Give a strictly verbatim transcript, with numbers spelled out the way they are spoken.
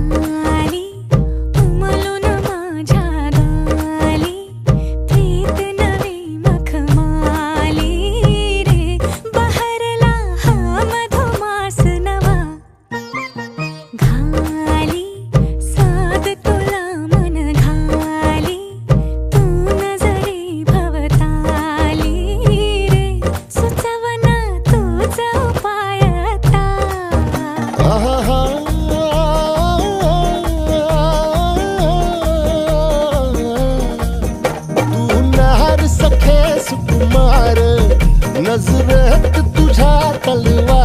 आली उमलून माझ्या गाली, प्रीत नवी मखमाली रे, बहरला हा मधुमास नवा, घाली साद तुला मन घाली, तू नजरे भवताली रे, सुचवना तूच उपाय आता. तू नहर सखे सुकुमार, नजरेत तुझ्या तलवार.